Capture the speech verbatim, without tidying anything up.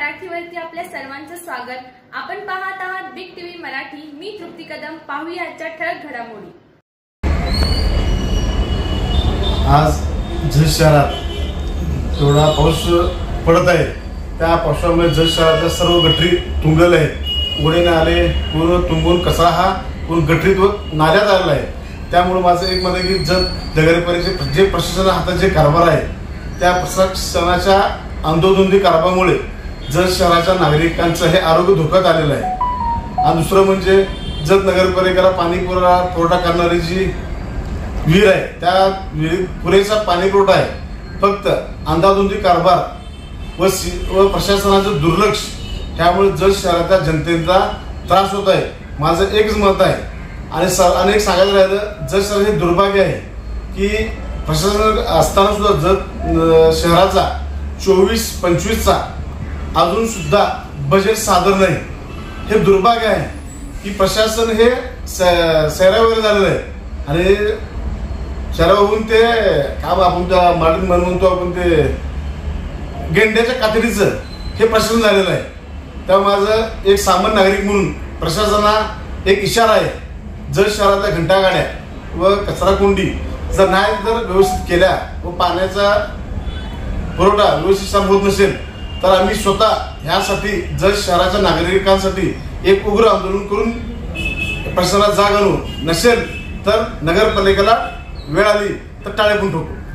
मराठीवरती आपल्या सर्वांचं स्वागत। आपण पाहत आहात बिग टीव्ही मराठी। मी तृप्ती कदम। पाहूया आजच्या ठळक घडामोडी। आज जत शहरात थोडा पाऊस पडत आहे। त्या पावसामुळे जत शहराच्या सर्व गटरी तुंबलेल्या आहेत। उघडे नाले पूर्ण तुंबून कचरा हा पूर्ण गटरीत व नाल्यात आलेला आहे। त्यामुळे माझं एक मत आहे की जत नगरपालिकेचे जे प्रशासनाच्या हातात जे कारभार आहे त्या प्रशासनाच्या अंधोधुंदी कारभारामुळे जत शहराच्या नागरिकांचं हे आरोग्य धोक्यात आलेलं आहे। आणि दुसरं म्हणजे जत नगरपालिकेला पाणी पुरवठा पुरवठा करणारी जी विहीर आहे त्या विहिरीत पुरेसा पाणी पुरवठा आहे, फक्त अंधाधुंदी कारभार व व प्रशासनाचं दुर्लक्ष त्यामुळे जत शहराच्या जनतेला त्रास होत आहे। माझं एकच मत आहे आणि सर अनेक सांगायचं राहिलं, जत शहर हे दुर्भाग्य आहे की प्रशासन असताना सुद्धा जत शहराचा चोवीस पंचवीसचा अजून सुद्धा बजेट सादर नाही। हे दुर्भाग्य आहे की प्रशासन हे सैरा वगैरे झालेलं आहे आणि शहरावरून ते काम आपण त्या मराठी म्हणतो आपण ते गेंड्याच्या कातडीचं हे प्रशासन झालेलं आहे। त्यामुळे माझं एक सामान्य नागरिक म्हणून प्रशासनाला एक इशारा आहे, जत शहरातल्या घंटागाड्या व कचरा कुंडी जर नाही जर व्यवस्थित केल्या व पाण्याचा पुरवठा व्यवस्थित होत नसेल तर आम्ही स्वतः ह्यासाठी जत शहराच्या नागरिकांसाठी एक उग्र आंदोलन करून प्रशासनात जाग आणू, नसेल तर नगरपालिकेला वेळ आली तर टाळे पण ठोकू।